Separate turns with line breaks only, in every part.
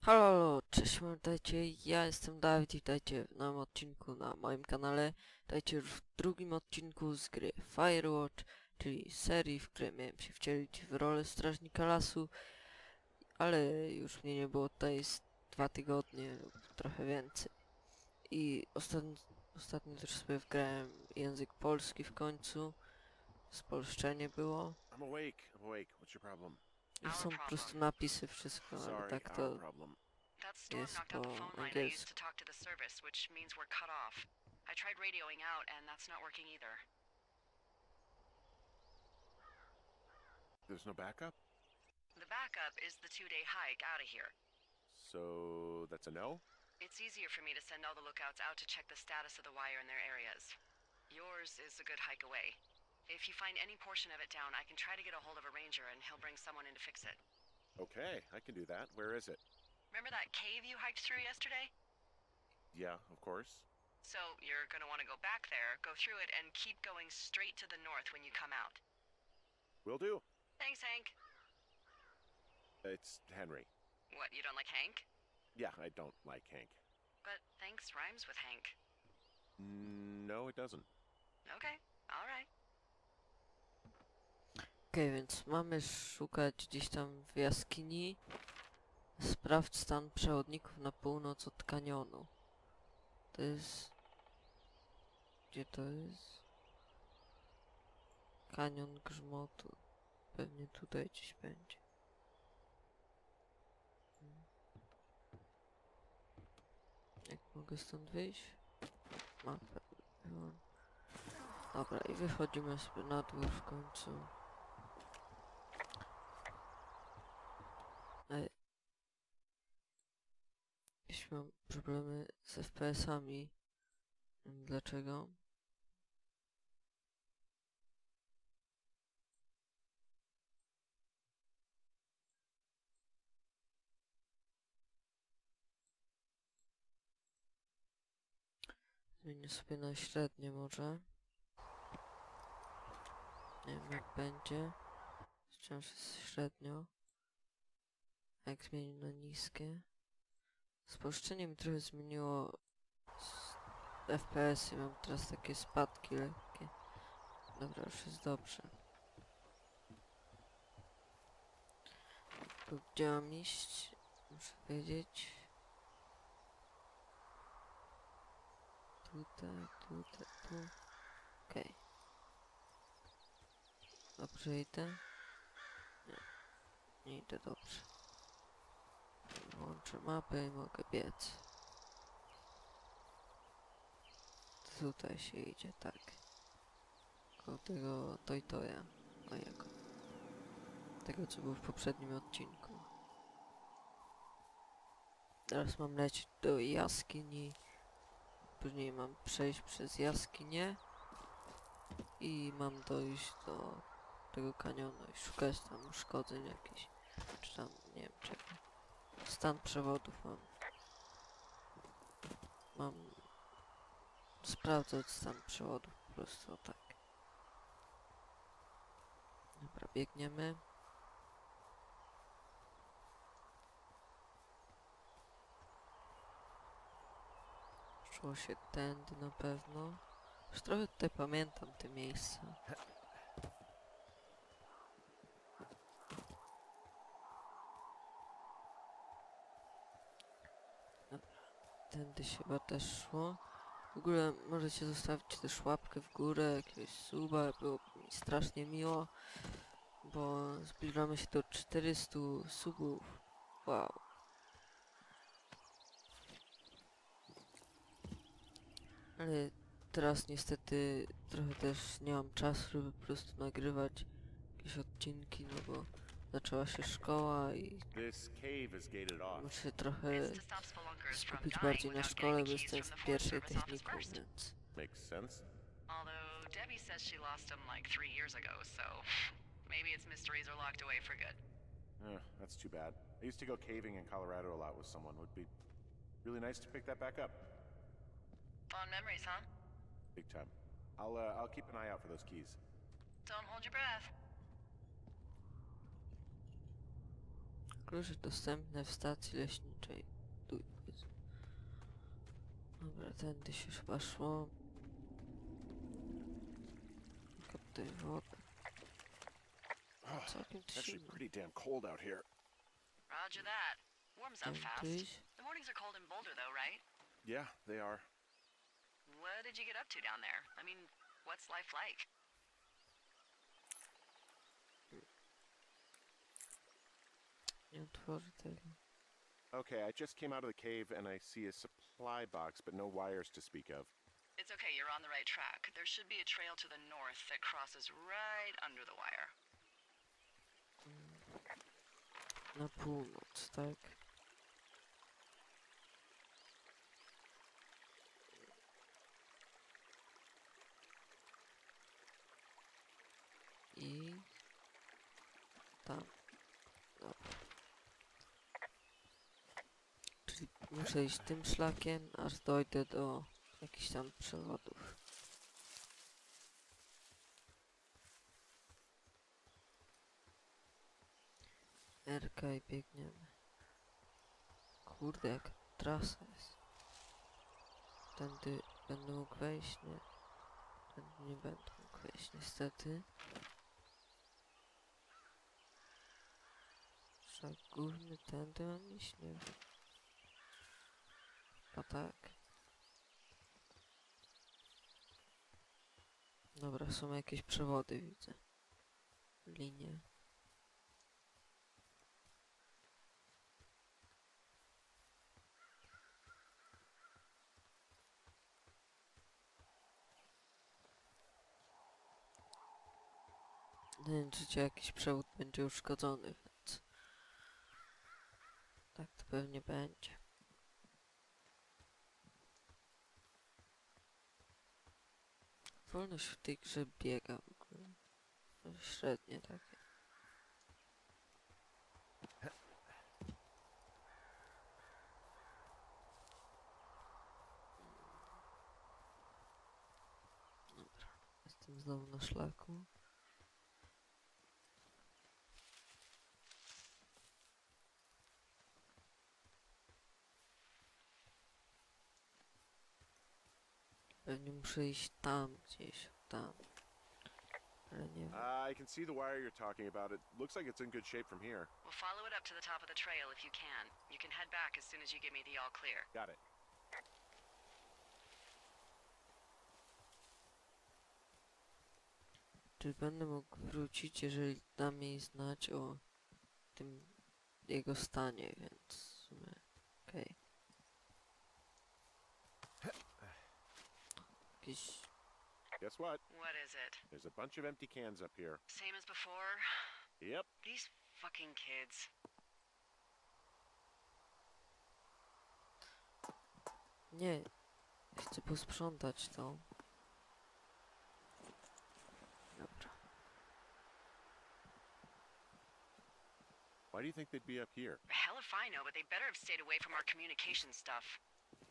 Halo, halo, cześć, witajcie, ja jestem Dawid, witajcie w nowym odcinku na moim kanale. Witajcie już w drugim odcinku z gry Firewatch, czyli serii, w której miałem się wcielić w rolę strażnika lasu, ale już mnie nie było tutaj z 2 tygodnie lub trochę więcej. I ostatnio też sobie wgrałem język polski w końcu, spolszczenie było.
I'm awake. I'm awake. What's your problem?
I
Our
są po
problem.
prostu napisy, wszystko, ale
Sorry,
tak
our
to
problem.
That storm
jest
knocked out the
po
phone line I used
angielsku.
to talk to the service, which means we're cut off. I tried radioing out, and that's not working either.
There's no backup?
The backup is the 2-day hike out of here.
So that's a no?
It's easier for me to send all the lookouts out to check the status of the wire in their areas. Yours is a good hike away. If you find any portion of it down, I can try to get a hold of a ranger and he'll bring someone in to fix it.
Okay, I can do that. Where is it?
Remember that cave you hiked through yesterday?
Yeah, of course.
So you're gonna want to go back there, go through it, and keep going straight to the north when you come out.
Will do.
Thanks, Hank.
It's Henry.
What, you don't like Hank?
Yeah, I don't like Hank.
But thanks rhymes with Hank.
No, it doesn't.
Okay, alright.
Okej, więc mamy szukać gdzieś tam w jaskini. Sprawdź stan przewodników na północ od kanionu. To jest... Gdzie to jest? Kanion Grzmotu. Pewnie tutaj gdzieś będzie. Jak mogę stąd wyjść? Mapę. Dobra, i wychodzimy sobie na dwór w końcu. Jeśli mam problemy z FPS-ami. Dlaczego? Zmienię sobie na średnie może. Nie wiem jak będzie. Wciąż jest średnio. A jak zmienię na niskie. Spolszczenie mi trochę zmieniło FPS i mam teraz takie spadki lekkie. Dobra, już jest dobrze. Tu gdzie mam iść? Muszę wiedzieć. Tutaj, tu. Okej. Dobrze idę? Nie idę dobrze. Włączę mapę i mogę biec. Tutaj się idzie, tak. Koło tego Toja. Mojego. Tego co było w poprzednim odcinku. Teraz mam lecieć do jaskini. Później mam przejść przez jaskinię. I mam dojść do tego kanionu i szukać tam uszkodzeń jakichś. Czy tam, nie wiem czego. Stan przewodów mam. Mam sprawdzać stan przewodów po prostu, o tak. Dobra, biegniemy. Szło się tędy na pewno. Już trochę tutaj pamiętam te miejsca. Dobra, tędy się chyba też szło. W ogóle możecie zostawić też łapkę w górę, jakiegoś suba, byłoby mi strasznie miło, bo zbliżamy się do 400 subów. Wow. Ale teraz niestety trochę też nie mam czasu, żeby po prostu nagrywać jakieś odcinki, no bo zaczęła się szkoła i
This cave is gated off.
muszę się trochę
It's to stop spelunkers from
skupić
dying
bardziej na
without
szkole,
getting
bo
the keys
jestem
from the
w
Forest
pierwszej
Service office
technikum,
first.
więc...
Makes sense.
Although Debbie says she lost them like 3 years ago, so maybe its mysteries are locked away for good.
That's too bad. I used to go caving in Colorado a lot with someone. Would be really nice to pick that back up.
Fond memories, huh?
Big time. I'll keep an eye out for those keys.
Don't hold your breath.
Klucze dostępne w stacji leśniczej. Tu powiedzmy. Dobra, tędy się chyba szło. Kaptuj wodę. Całkiem
It's actually
silno.
pretty damn cold out here.
Roger that. Warms up fast.
Tędyś.
The mornings are cold in Boulder, though, right?
Yeah, they are.
What did you get up to down there? I mean, what's life like?
Nie otworzę tego.
Okay, I just came out of the cave and I see a supply box, but no wires to speak of.
It's okay, you're on the right track. There should be a trail to the north that crosses right under the wire.
Na północ, tak? I tam. Dobra. Czyli muszę iść tym szlakiem, aż dojdę do jakichś tam przewodów. Erka i biegniemy. Kurde, jaka trasa jest. Tędy będę mógł wejść, nie? Tędy nie będę mógł wejść, niestety. Szlak główny, tędy mam iść, nie wiem. A tak. Dobra, są jakieś przewody, widzę. Linie. Nie wiem, czy jakiś przewód będzie uszkodzony, więc... Tak to pewnie będzie. Wolność w tej grze biega w ogóle. Średnie takie. Dobra, jestem znowu na szlaku. Pewnie muszę iść tam gdzieś, tam. Ale nie wiem.
I can see the wire you're talking about. It looks like it's in good shape from here.
We'll follow it up to the top of the trail if you can. You can head back as soon as you give me the all clear.
Got it.
Czy będę mógł wrócić, jeżeli da mi znać o tym jego stanie, więc w sumie okej. Jakiś...
Guess what?
What is it?
There's a bunch of empty cans up here.
Same as before?
Yep.
These fucking kids.
Nie, chcę posprzątać to. Dobra.
Why do you think they'd be up here?
Hell if I know, but they better have stayed away from our communication stuff.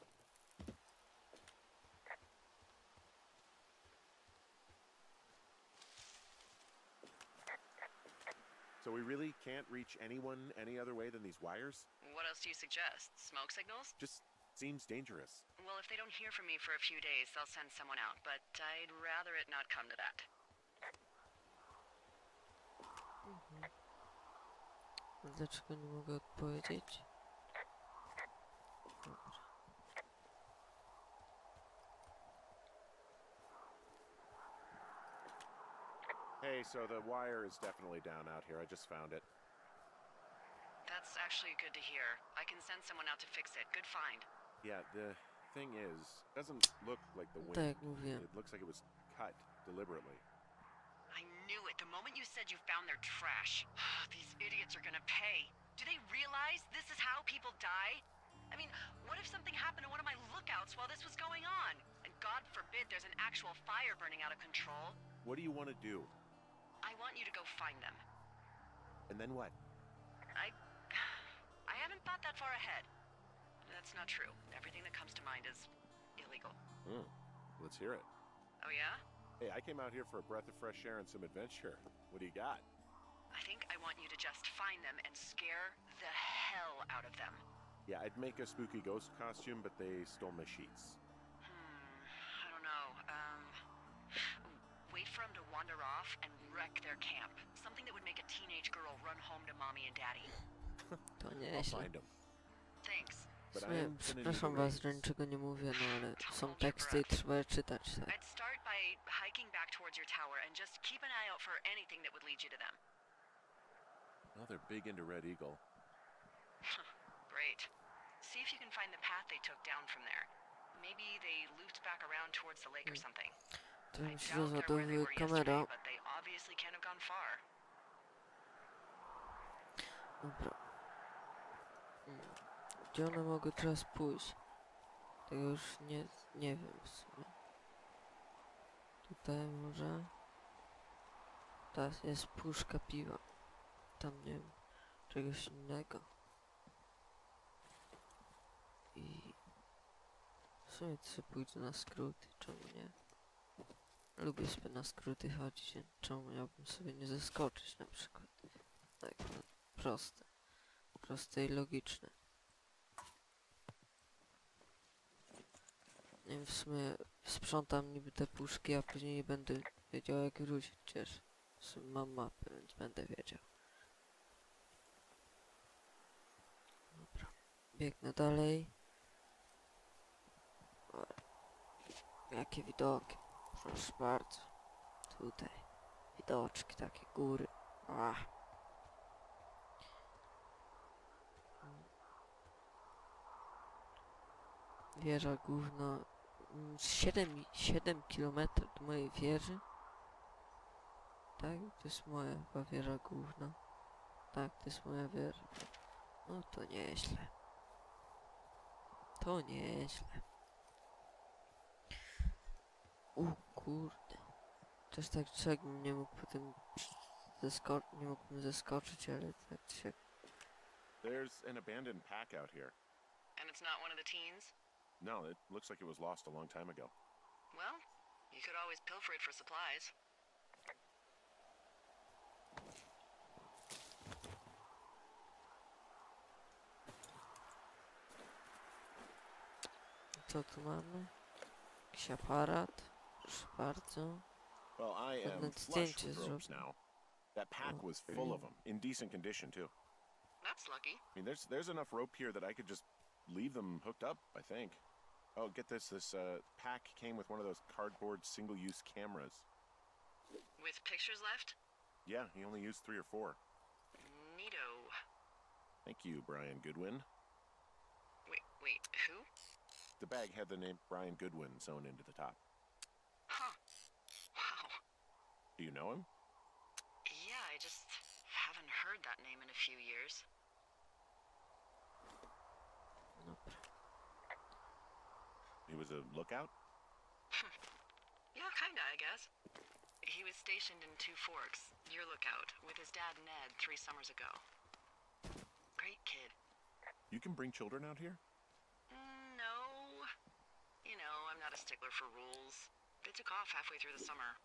So we really can't reach anyone any other way than these wires?
What else do you suggest? Smoke signals?
Just seems dangerous.
Well, if they don't hear from me for a few days, they'll send someone out, but I'd rather it not come to that.
Dlaczego nie mogę odpowiedzieć? Dobra.
Hey, so the wire is definitely down out here. I just found it.
That's actually good to hear. I can send someone out to fix it. Good find.
Yeah, the thing is, it doesn't look like the
Tak
wind.
jak mówiłem.
It looks like it was cut deliberately.
I knew it the moment you said you found their trash. These idiots are gonna pay. Do they realize this is how people die? I mean, what if something happened to one of my lookouts while this was going on? And God forbid there's an actual fire burning out of control.
What do you want to do?
I want you to go find them.
And then what?
I haven't thought that far ahead. That's not true. Everything that comes to mind is illegal.
Let's hear it.
Oh yeah?
Hey, I came out here for a breath of fresh air and some adventure. What do you got?
I think I I want you to just find them and scare the hell out of them.
Yeah, I'd make a spooky ghost costume, but they stole my sheets.
I don't know. Wait for them to wander off and wreck their camp. Something that would make a teenage girl run home to mommy and daddy.
To
I'll
nieźle.
find them.
Thanks.
But I
Nie,
am gonna need
przepraszam
a
was,
raise.
że niczego nie mówię, no ale są
Hold your
teksty i
breath.
trzeba je czytać, tak.
I'd start by hiking back towards your tower and just keep an eye out for anything that would lead you to them.
Well, they're big into Red Eagle.
Great. See if you can find the path they took down from there. Maybe they looped back around towards the lake or something.
To
I
mi się
doubt they're where they
rozładowuje
were
kamera.
yesterday, but they obviously can't have gone far.
Dobra. Gdzie one mogą teraz pójść? Tego już nie wiem w sumie. Tutaj może... Teraz jest puszka piwa. Tam nie wiem, czegoś innego. I... W sumie to sobie pójdę na skróty, czemu nie? Lubię sobie na skróty chodzić, więc czemu miałbym sobie nie zaskoczyć na przykład. Tak, no, proste. Proste i logiczne. Nie wiem, w sumie sprzątam niby te puszki, a później nie będę wiedział jak wrócić przecież. W sumie mam mapę, więc będę wiedział. Dobra. Biegnę dalej. O, jakie widoki. Proszę bardzo. Tutaj. Widoczki, takie góry. Wieża główna. 7 km do mojej wieży. Tak? To jest moja chyba wieża główna. Tak, to jest moja wieża. No to nieźle. To nieźle. Kurde. Też tak czego nie mógł potem nie mógłbym zeskoczyć, ale tak się...
There's an abandoned pack out here.
And it's not one of the teens?
No, it looks like it was lost a long time ago.
Well, you could always pilfer it for supplies.
Co tu mamy? Jakiś aparat. Proszę bardzo.
Well, I am
Pewne
flush
zdjęcie
with ropes
zrobię.
now. That pack was full of them, in decent condition too.
That's lucky.
I mean, there's enough rope here that I could just leave them hooked up, I think. Oh, get this. This pack came with one of those cardboard single-use cameras.
With pictures left?
Yeah, he only used 3 or 4.
Neato.
Thank you, Brian Goodwin.
Wait, who?
The bag had the name Brian Goodwin sewn into the top.
Huh. Wow.
Do you know him?
Yeah, I just haven't heard that name in a few years.
Dobra.
He was a lookout?
Yeah, kinda, I guess. He was stationed in Two Forks, your lookout, with his dad Ned 3 summers ago. Great kid.
You can bring children out here?
No. You know, I'm not a stickler for rules. They took off halfway through the summer.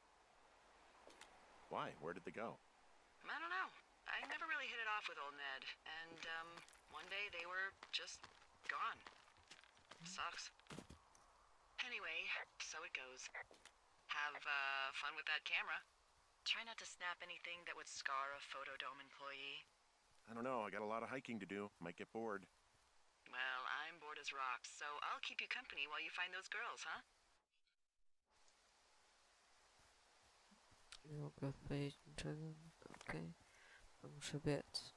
Why? Where did they go?
I don't know. I never really hit it off with old Ned. And, one day they were just gone. Sucks. Anyway, so it goes. Have, fun with that camera. Try not to snap anything that would scar a Photodome employee.
I don't know. I got a lot of hiking to do. Might get bored.
Well, I'm bored as rocks, so I'll keep you company while you find those girls, huh?
Nie mogę powiedzieć niczego. Okej. To muszę biec.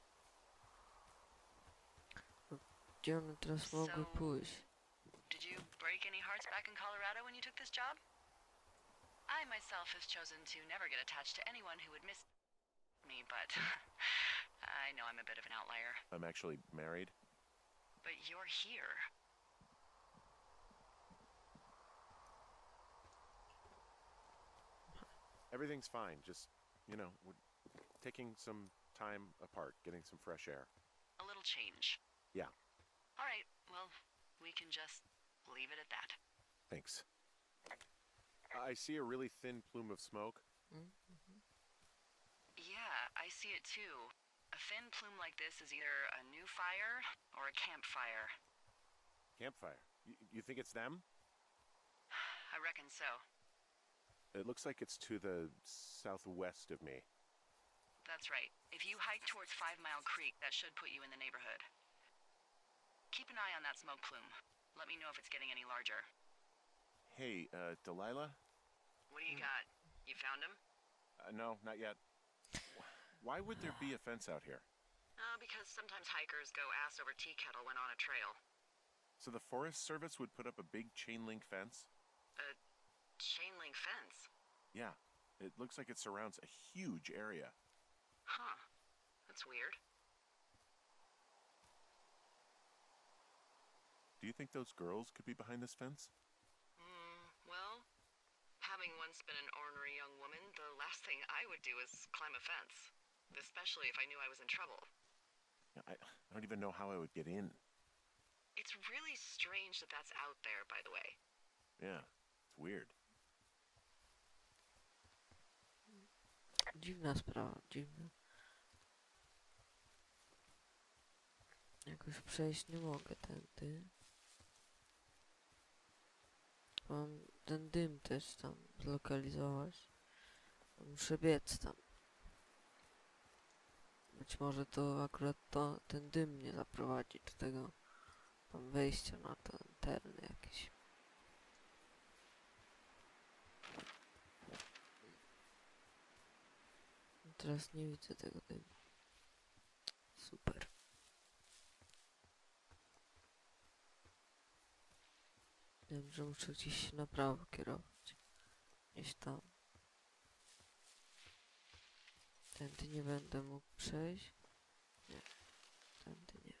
Gdzie one teraz mogły pójść?
Did you break any hearts back in Colorado when you took this job? I myself have chosen to never get attached to anyone who would miss me, but I know I'm a bit of an outlier.
I'm actually married.
But you're here.
Everything's fine. Just, you know, we're taking some time apart, getting some fresh air.
A little change.
Yeah.
All right, well, we can just leave it at that.
Thanks. I see a really thin plume of smoke.
Yeah, I see it too. A thin plume like this is either a new fire or a campfire.
Campfire. You think it's them?
I reckon so.
It looks like it's to the southwest of me.
That's right. If you hike towards 5 Mile Creek, that should put you in the neighborhood. Keep an eye on that smoke plume. Let me know if it's getting any larger.
Hey, Delilah?
What do you got? You found him?
No, not yet. Why would there be a fence out here?
Because sometimes hikers go ass over tea kettle when on a trail.
So the Forest Service would put up a big chain link fence?
A chain link fence?
Yeah. It looks like it surrounds a huge area.
Huh. That's weird.
Do you think those girls could be behind this fence?
Well, having once been an ornery young woman, the last thing I would do is climb a fence. Especially if I knew I was in trouble.
Yeah, I don't even know how I would get in.
It's really strange that that's out there, by the way.
Yeah, it's weird.
Dziwna sprawa, dziwna. Jakoś przejść nie mogę tędy. Mam ten dym też tam zlokalizować. Muszę biec tam. Być może to akurat ten dym mnie zaprowadzi do tego tam wejścia na ten teren jakiś. Teraz nie widzę tego dymu. Super. Wiem, że muszę gdzieś się na prawo kierować. Gdzieś tam. Tędy nie będę mógł przejść. Nie. Tędy nie.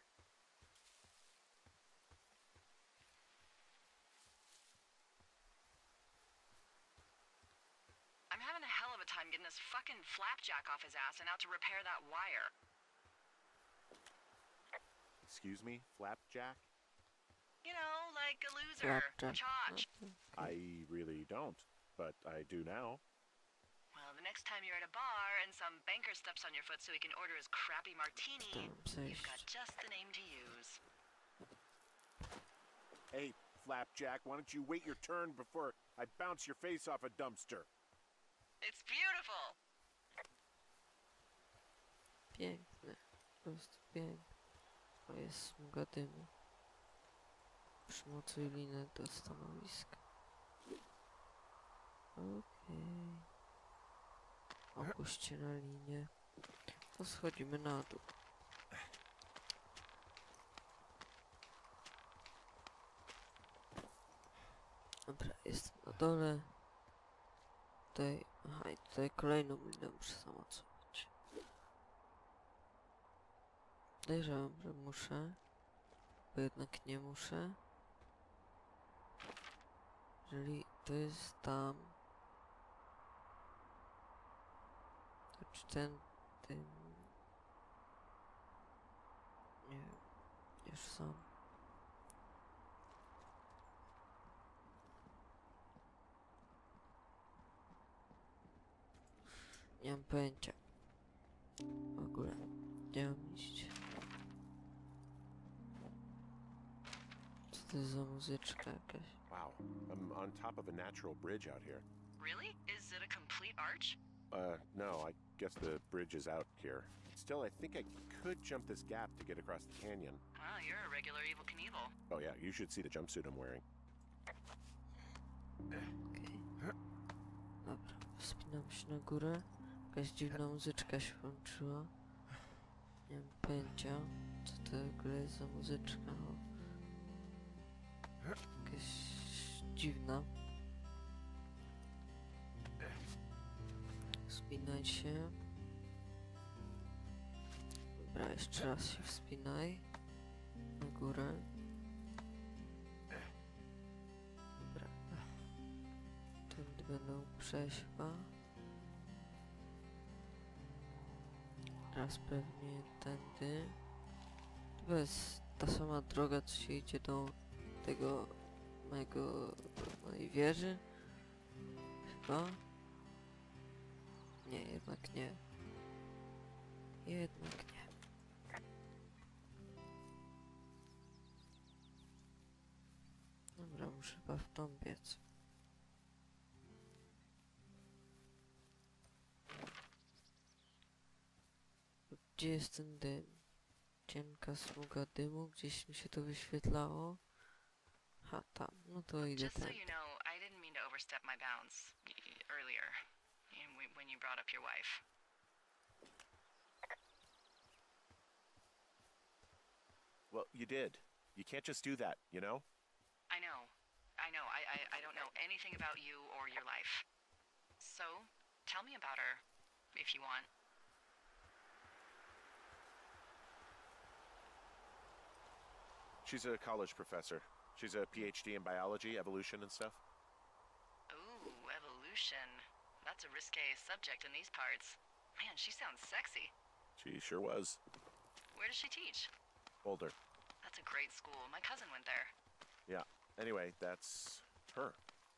I'm having a hell of a time getting this fucking flapjack off his ass and out to repair that wire.
Excuse me, Flapjack?
You know, like a loser, a
Flapjack.
chotch.
I really don't, but I do now.
Well, the next time you're at a bar and some banker steps on your foot so he can order his crappy martini,
Tam
you've got
zejść.
just the name to use.
Hey, Flapjack, why don't you wait your turn before I bounce your face off a dumpster?
It's beautiful!
Piękne. Po prostu piękne. O, jest smuga dymu. Przymocuj linę do stanowiska. Okej. Opuśćcie na linię. To schodzimy na dół. Dobra, jestem na dole. Tutaj, aha, i tutaj kolejną linę muszę zamocować. Podejrzewam, że muszę, bo jednak nie muszę. Jeżeli to jest tam, to czy ten dym... Nie wiem, już sam. Nie mam pojęcia. W ogóle. Nie mam iść. Co to jest za muzyczka jakaś?
Wow, I'm on top of a natural bridge out here.
Really? Is it a complete arch?
No, I guess the bridge is out here. Still, I think I could jump this gap to get across the canyon.
Wow, you're a regular Evel Knievel.
Oh yeah, you should see the jumpsuit I'm wearing.
Okej. Dobra, wspinam się na górę. Jakaś dziwna muzyczka się włączyła. Nie mam pojęcia, co to w ogóle jest za muzyczka. O. Jakaś dziwna. Wspinaj się. Dobra, jeszcze raz się wspinaj. Na górę. Dobra. Tędy będę mógł przejść chyba. Teraz pewnie tędy. To jest ta sama droga, co się idzie do tego mojej wieży. Chyba. Nie, jednak nie. Jednak nie. Dobra, muszę chyba w tą biec. Gdzie jest ten dym? Cienka smuga dymu, gdzieś mi się to wyświetlało. Ha, tam. No to idę
Just so
tam.
you know, I didn't mean to overstep my bounds earlier when you brought up your wife.
Well, you did. You can't just do that, you know?
I know. I don't know anything about you or your life. So, tell me about her, if you want.
She's a college professor. She's a PhD in biology, evolution, and stuff.
Ooh, evolution. That's a risque subject in these parts. Man, she sounds sexy.
She sure was.
Where does she teach?
Boulder.
That's a great school. My cousin went there.
Yeah. Anyway, that's her.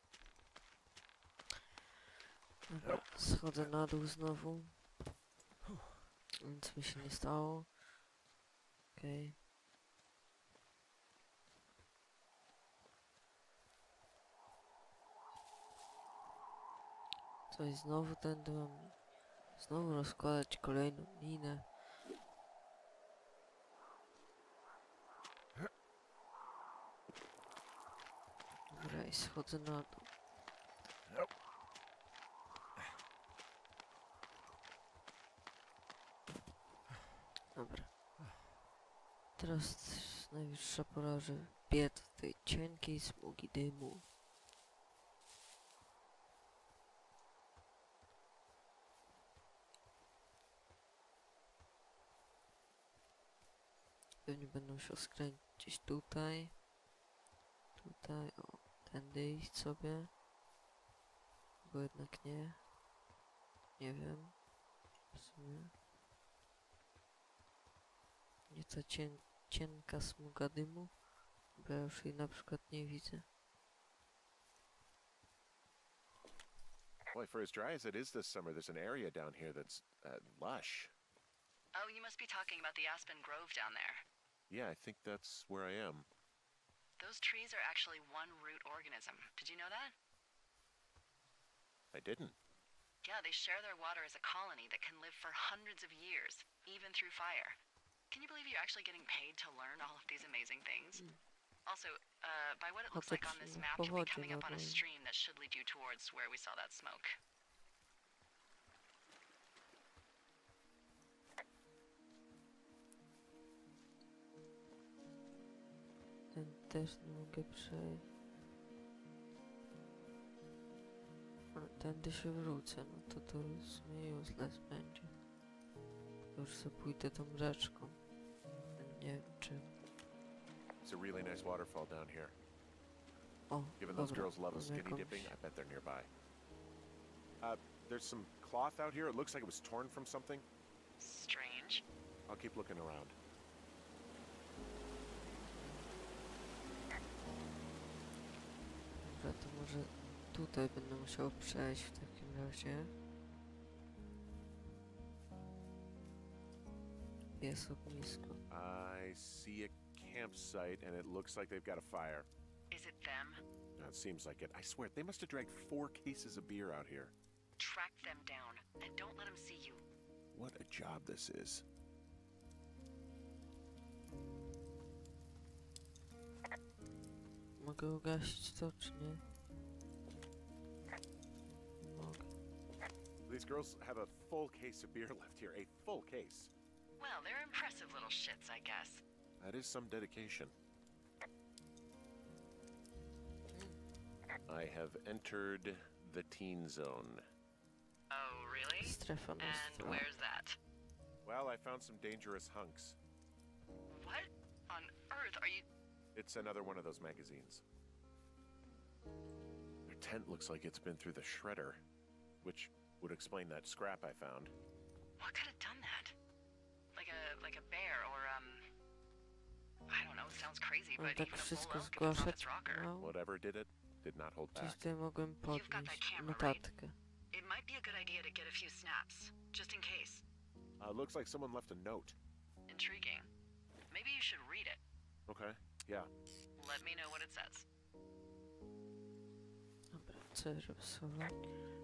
Dobra, schodzę na dół znowu. Nic mi się nie stało. Okej. Coś znowu tędy mam. Znowu rozkładać kolejną minę. Dobra, i schodzę na dół. Dobra. Teraz najwyższa pora, że biec do tej cienkiej smugi dymu. Pewnie będę musiał skręcić gdzieś tutaj. Tutaj, o, tędy iść sobie. Bo jednak nie. Nie wiem. W sumie. Nieco cienka smuga dymu. Bo ja już jej na przykład nie widzę.
Boy, for as dry as it is this summer, there's an area down here that's lush.
Oh, you must be talking about the Aspen Grove down there.
Yeah, I think that's where I am.
Those trees are actually one root organism. Did you know that?
I didn't.
Yeah, they share their water as a colony that can live for hundreds of years, even through fire. Can you believe you're actually getting paid to learn all of these amazing things? Also, by what it looks like on this map, you'll be coming up on a stream that should lead you towards where we saw that smoke.
Ten też nie mogę przejść. Ale tędy się wrócę, no to w sumie useless będzie. Już sobie pójdę tą rzeczką. Nie wiem czy...
It's a really nice waterfall down here.
O,
Given those
dobra,
girls love
mam
skinny
jakąś...
dipping, I bet they're nearby. There's some cloth out here. It looks like it was torn from something.
Strange.
I'll keep looking around.
Dobra, to może tutaj będę musiał przejść w takim razie. Jest ognisko.
I see a campsite, and it looks like they've got a fire.
Is it them?
It seems like it. I swear, they must have dragged 4 cases of beer out here.
Track them down, and don't let them see you.
What a job this is.
Mogę ugasić to, czy nie? Mogę.
These girls have a full case of beer left here. A full case.
Well, they're impressive little shits, I guess.
That is some dedication. I have entered the teen zone.
Oh, really?
Strefa
And
Nostra.
where's that?
Well, I found some dangerous hunks.
What on earth are you...
It's another one of those magazines. Their tent looks like it's been through the shredder, which would explain that scrap I found.
What could have done that? Like a bear or, I don't know, it sounds crazy,
Mam
but
tak
even a
wszystko
bull elk could have
zgłaszać.
its rocker.
No,
Whatever did it, did not hold
gdzieś
back.
tutaj mogłem
got that
podnieść
camera, right?
notatkę.
It might be a good idea to get a few snaps, just in case.
Looks like someone left a note.
Intriguing. Maybe you should read it.
Okay, yeah.
Let me know what it says.
Dobra, co rysować?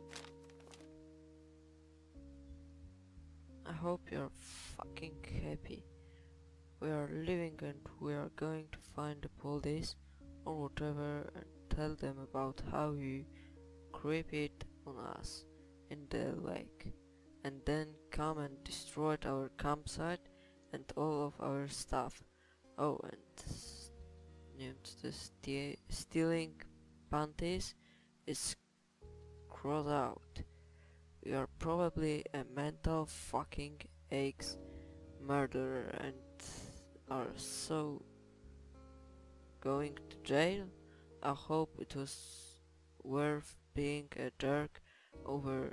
I hope you're fucking happy. We are leaving and we are going to find the police or whatever and tell them about how you creeped on us in the lake and then come and destroyed our campsite and all of our stuff. Oh, and nie wiem, czy to jest stealing panties is crossed out. You are probably a mental fucking aches murderer and are so going to jail. I hope it was worth being a jerk over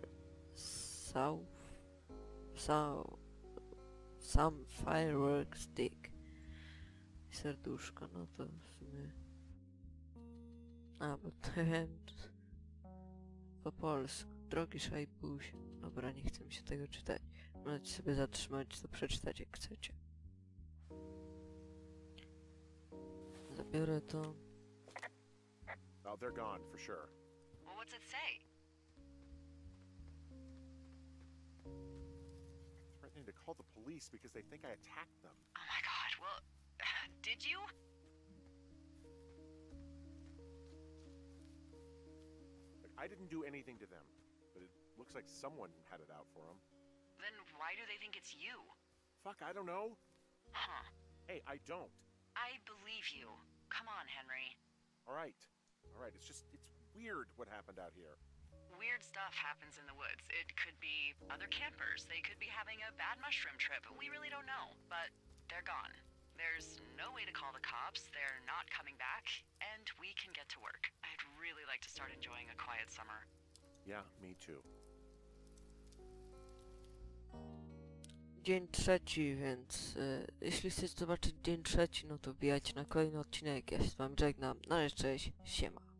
some fireworks stick. Serduszko, no to w sumie... A, bo to wiem... Po polsku. Drogi szajbuś. Dobra, nie chcę mi się tego czytać. Możecie sobie zatrzymać, to przeczytać jak chcecie. Zabiorę to.
Oh, they're gone, for sure.
Well, what's it say?
Threatening to call the police because they think I attacked them.
Oh my god, well, did you?
Like, I didn't do anything to them, but it looks like someone had it out for them.
Then why do they think it's you?
Fuck, I don't know.
Huh.
Hey, I don't.
I believe you. Come on, Henry.
All right. It's weird what happened out here.
Weird stuff happens in the woods. It could be other campers. They could be having a bad mushroom trip. We really don't know. But they're gone. There's no way to call the cops. They're not coming back. And we can get to work. I'd really like to start enjoying a quiet summer.
Yeah, me too.
Dzień trzeci, więc jeśli chcecie zobaczyć dzień trzeci, no to wbijajcie na kolejny odcinek. Ja się z wami żegnam. Na razie, cześć, siema.